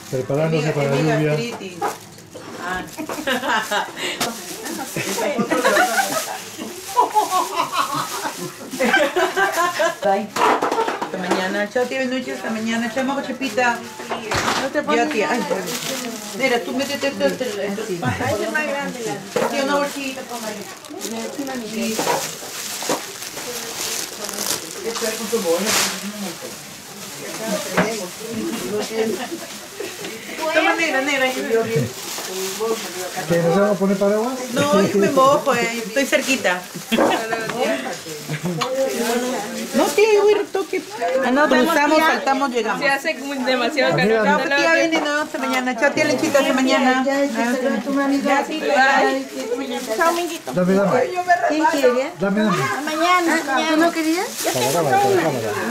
Preparándose para la lluvia. Hasta mañana. Chao, tía, buenas noches. Hasta mañana. Chao, mamá, Chepita. No te pones. Ya, tía. Ay, mira, tú métete esto. Sí. Ay, es más grande. Tía, una bolsita, toma ahí. Sí. Esto es con tu bolsa. Toma negra. ¿Que no se va a poner paraguas? No, yo me mojo, estoy cerquita. No, tía, yo voy a toque. Cruzamos, saltamos, llegamos. Se hace demasiado calor. Chao, tía, viene, no, hasta mañana. Chao, tía, lechita, hasta mañana. Chao, minguito. Dame. ¿Quién quiere? Dame. Mañana. ¿Tú no querías? Para la cámara.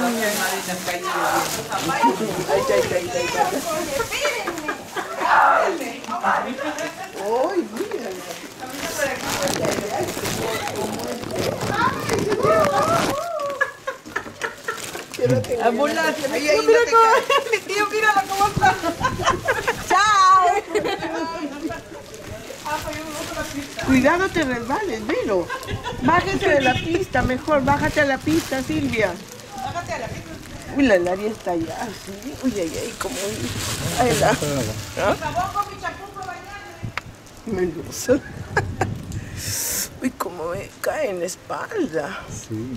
Ambulancia, ahí no te caes. Mi tío, mírala cómo está. ¡Chao! Cuidado, te resbales, velo. Bájate de la pista, mejor. Bájate a la pista, Silvia. Bájate a la pista. Uy, la Lari está allá. ¿Sí? Uy, como... Ay, la... Por favor, con mi champú para bañarme. Melusa. Uy, como me cae en la espalda. Sí.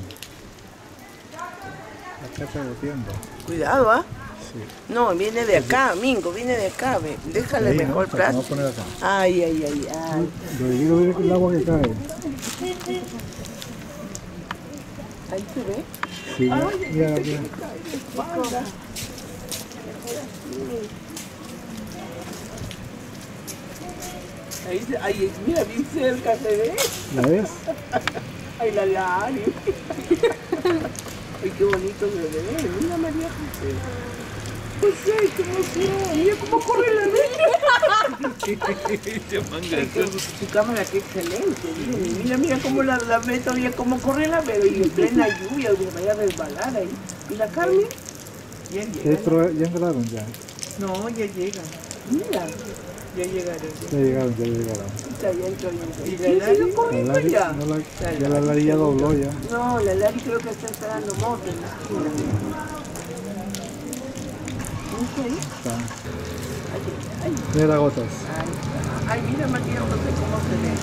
Acá está goteando. Cuidado, ¿ah? Sí. No, viene de acá, Mingo, viene de acá. Déjale Ahí, mejor ¿no? plato. Vamos a poner acá. Ay. Lo que quiero ver es el agua que cae. Ahí se ve. Sí, mira. Ahí, mira, bien cerca, ¿se ve? ¿La ves? Ay, la Lari. Ay, qué bonito se ve. Mira, María José. José, qué emoción. Mira cómo corre la niña. Su cámara, qué excelente. Mira cómo la ve todavía, cómo corre la bebé. Y en plena lluvia, me vaya a resbalar ahí. ¿Y la Carmen? Ya llega. Ya entraron ya. No, ya llega. Mira. Ya llegaron. Ya llegaron. Ya entró. ¿Y la Lari? corriendo La Lari, ya? ya la Lari ya dobló ya. No, la Lari creo que está instalando moto en la esquina. Está. Mira las gotas. Ay, mira María José cómo se ve.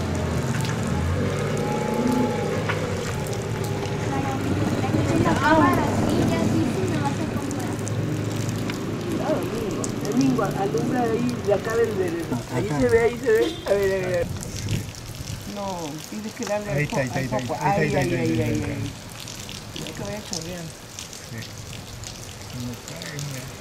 Domingo, alumbra ahí de acá del... Ahí se ve. A ver. No, tienes que darle Ahí está. Ay. Ya que vaya chorreando. Sí.